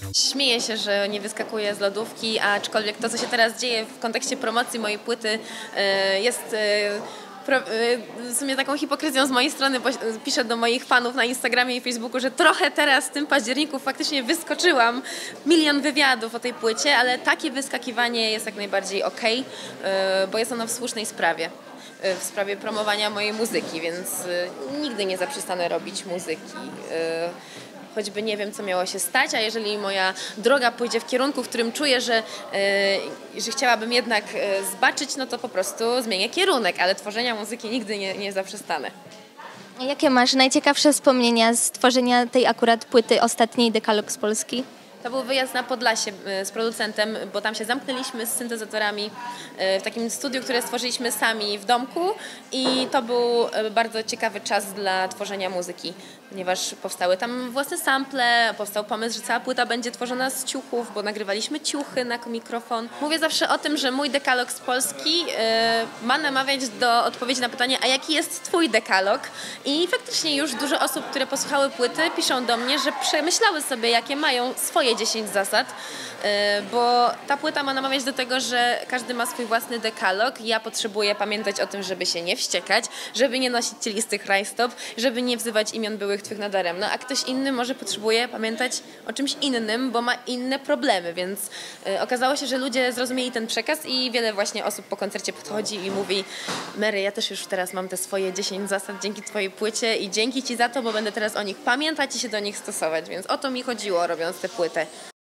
Śmieję się, że nie wyskakuję z lodówki, aczkolwiek to, co się teraz dzieje w kontekście promocji mojej płyty jest w sumie taką hipokryzją z mojej strony, bo piszę do moich fanów na Instagramie i Facebooku, że trochę teraz w tym październiku faktycznie wyskoczyłam. Milion wywiadów o tej płycie, ale takie wyskakiwanie jest jak najbardziej okej, bo jest ono w słusznej sprawie. W sprawie promowania mojej muzyki, więc nigdy nie zaprzestanę robić muzyki. Choćby nie wiem, co miało się stać, a jeżeli moja droga pójdzie w kierunku, w którym czuję, że chciałabym jednak zbaczyć, no to po prostu zmienię kierunek, ale tworzenia muzyki nigdy nie zaprzestanę. Jakie masz najciekawsze wspomnienia z tworzenia tej akurat płyty ostatniej Dekalog z Polski? To był wyjazd na Podlasie z producentem, bo tam się zamknęliśmy z syntezatorami w takim studiu, które stworzyliśmy sami w domku i to był bardzo ciekawy czas dla tworzenia muzyki, ponieważ powstały tam własne sample, powstał pomysł, że cała płyta będzie tworzona z ciuchów, bo nagrywaliśmy ciuchy na mikrofon. Mówię zawsze o tym, że mój dekalog z Polski ma namawiać do odpowiedzi na pytanie, a jaki jest twój dekalog? I faktycznie już dużo osób, które posłuchały płyty, piszą do mnie, że przemyślały sobie, jakie mają swoje 10 zasad, bo ta płyta ma namawiać do tego, że każdy ma swój własny dekalog. Ja potrzebuję pamiętać o tym, żeby się nie wściekać, żeby nie nosić cielistych rajstop, żeby nie wzywać imion byłych twych nadaremno, a ktoś inny może potrzebuje pamiętać o czymś innym, bo ma inne problemy, więc okazało się, że ludzie zrozumieli ten przekaz i wiele właśnie osób po koncercie podchodzi i mówi: Mary, ja też już teraz mam te swoje 10 zasad dzięki twojej płycie i dzięki ci za to, bo będę teraz o nich pamiętać i się do nich stosować, więc o to mi chodziło, robiąc tę płytę.